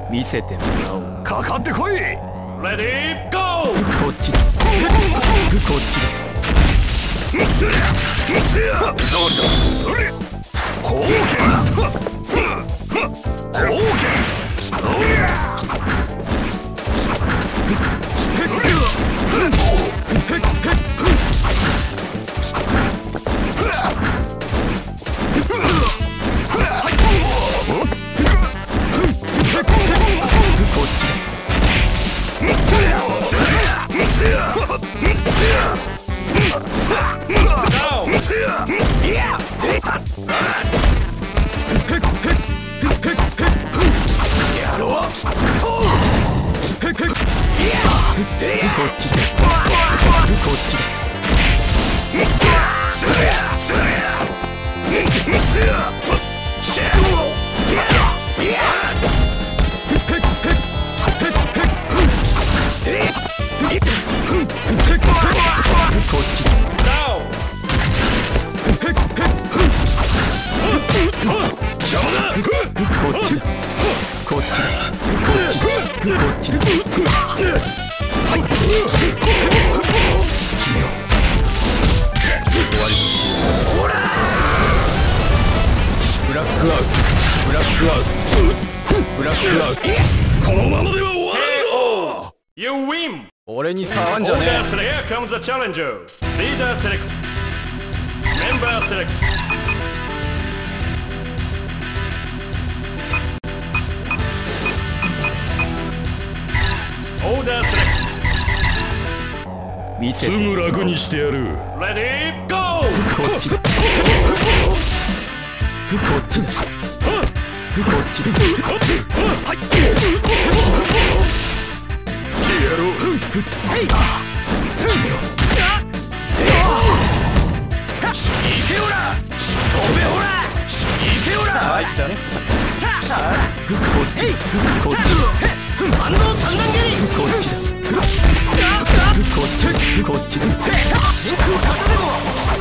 見せてもらおう。 かかってこい。レディーゴー。 こっちだ。こっちだ。 後剣。 俺に触んじゃねえ。 Here comes the challenger. Leader select. Member select. Order select. 見せて。 すぐ楽にしてやる。Ready go. こっちだ。こっちだ。こっちだ。はい。いけよら。飛べほら。いけよら。入ったね。こっち。こっち。万能三段蹴り。こっちだ。こっち。こっちだ。真空片手も。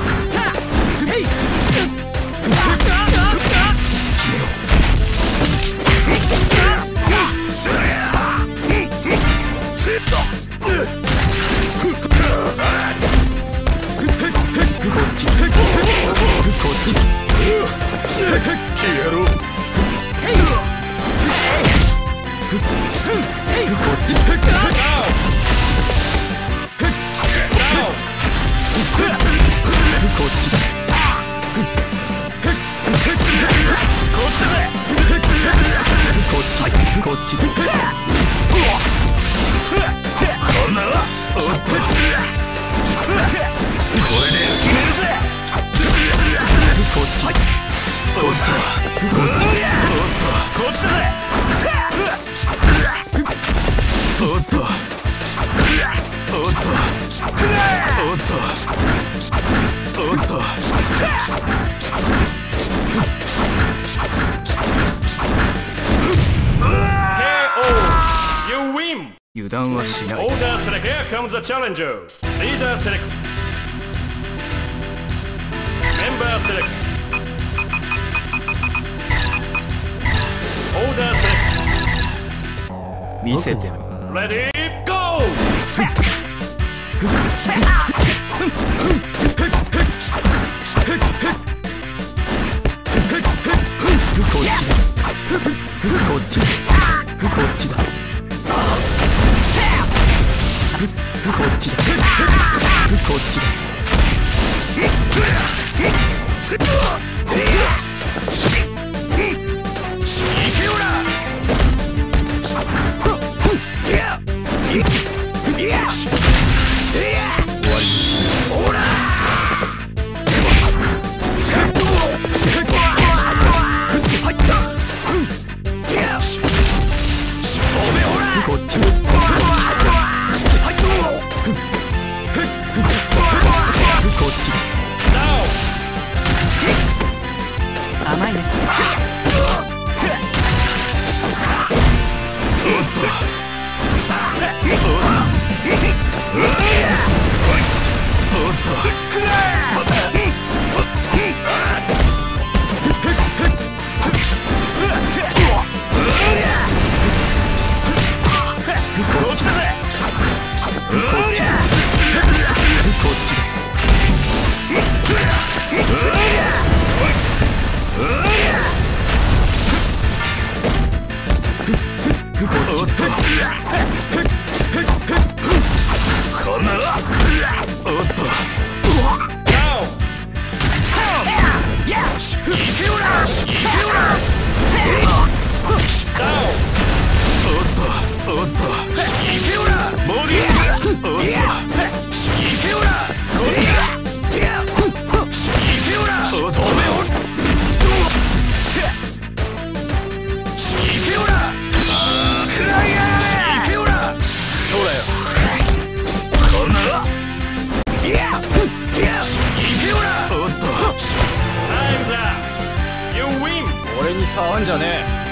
油断はしない。 Order select. Here comes the challenger. Leader select. Member select. Order select. 見せても。 Ready go. こっちだ。こっちだ。こっちだ。こっちだ。こっちだ。いけよら。終わりにしよう。ほら。こっち。こっちだ。甘いね。こ触んじゃねえ。